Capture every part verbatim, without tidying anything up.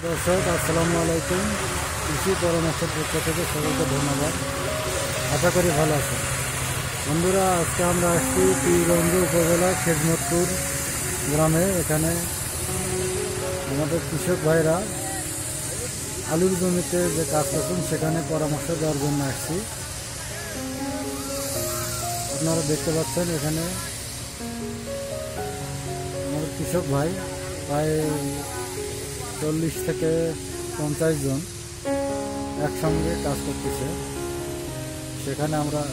দর্শক আসসালামু আলাইকুম। কৃষি পরামর্শের পক্ষ থেকে সকলকে ধন্যবাদ। আশা করি ভালো আছেন বন্ধুরা। আজকে আমরা আসছি পীরগঞ্জ উপজেলা খেজমতপুর গ্রামে। এখানে আমাদের কৃষক ভাইরা আলুর জমিতে যে কাজ করছেন সেখানে পরামর্শ দেওয়ার জন্য আসছি। আপনারা দেখতে পাচ্ছেন এখানে আমাদের কৃষক ভাই প্রায় চল্লিশ থেকে পঞ্চাশ জন একসঙ্গে কাজ করতেছে। সেখানে আমরা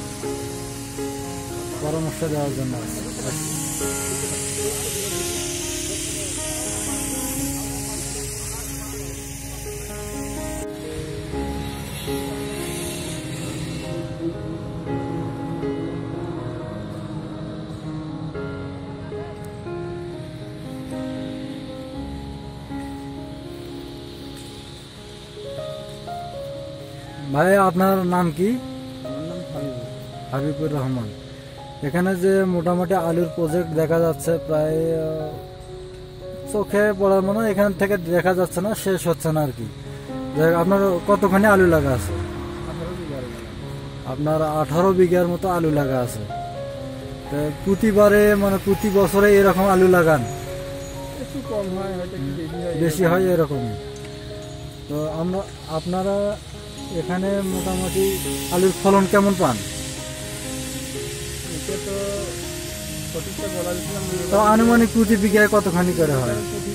পরামর্শ দেওয়ার জন্য আসছি। ভাই আপনার নাম কি? হাবিবুর রহমান। এখানে যে মোটামুটি আলুর প্রজেক্ট দেখা যাচ্ছে প্রায় চোখে পড়ার মনে এখান থেকে দেখা যাচ্ছে না, শেষ হচ্ছে না আর কি। আপনার কতখানি আলু লাগা আছে? আপনার আঠারো বিঘার মতো আলু লাগা আছে। প্রতিবারে মানে প্রতি বছরে এরকম আলু লাগান? একটু কম হয়, বেশি হয় এরকমই। তো আমরা আপনারা এখানে মোটামুটি আলুর ফলন কেমন পান? তো আনুমানিক প্রতি বিঘায় কতখানি করে হয়?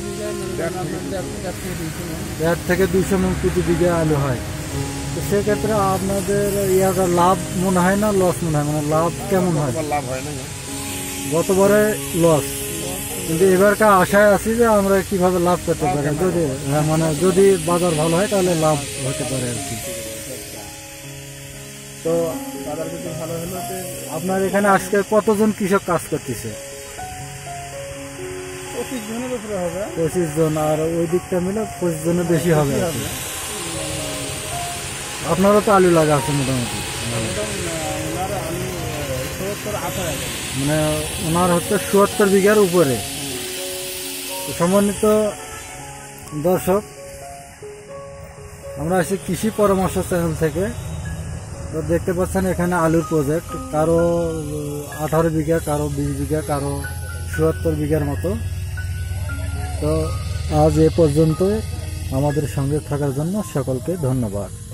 দেড় থেকে দুইশো মন প্রতি বিঘায় আলু হয়। তো সেক্ষেত্রে আপনাদের ইয়াটা লাভ মনে হয় না লস মনে হয়? মানে লাভ কেমন হয়? লাভ হয় না, গতবারে লস, কিন্তু এবারকার আশায় আছি যে আমরা কিভাবে লাভ করতে পারি। যদি মানে যদি বাজার ভালো হয় তাহলে লাভ হতে পারে আর কি। তো বাজার যদি ভালো হলো আপনার এখানে আজকে কতজন কৃষক কাজ করতেছে? পঁচিশ জনের উপরে হবে। পঁচিশ জন, আর ওই দিকটা মিলে পঁচিশ জনের বেশি হবে। আপনারও তো আলু লাগা আছে মোটামুটি? মানে ওনার হচ্ছে চুয়াত্তর বিঘার উপরে। সম্মানিত দর্শক, আমরা আছি কৃষি পরামর্শ চ্যানেল থেকে। তো দেখতে পাচ্ছেন এখানে আলুর প্রজেক্ট, কারো আঠারো বিঘা, কারো বিশ বিঘা, কারো চুয়াত্তর বিঘার মতো। তো আজ এ পর্যন্ত আমাদের সঙ্গে থাকার জন্য সকলকে ধন্যবাদ।